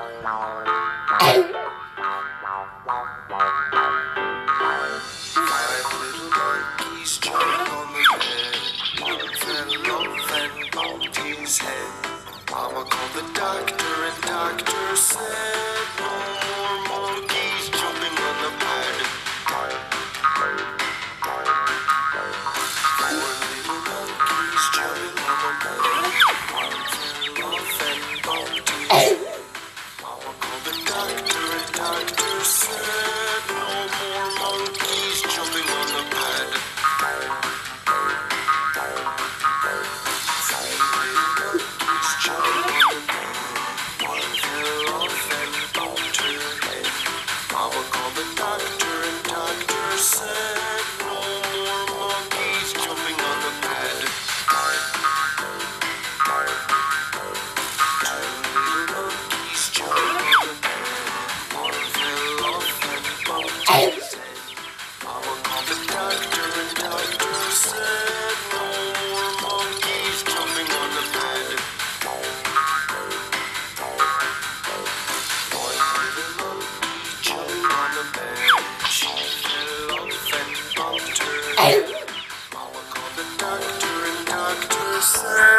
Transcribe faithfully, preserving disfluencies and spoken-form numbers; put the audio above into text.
little monkeys jumping on the bed. One fell off and bumped his head. Mama called the doctor and doctor said, no more monkeys jumping on the bed. Four little monkeys jumping on the bed. One fell off and bumped his head. Mama called the doctor and doctor said, no more monkeys jumping on the bed. Mama called the doctor and doctor said, no more monkeys jumping on the bed. Two little monkeys jumping on the bed. One fell off and bumped his head. Mama called the doctor and doctor said, no more monkeys jumping on the bed. One little monkey jumped on the bed. She fell off and bumped her head. Mama called the doctor and doctor said,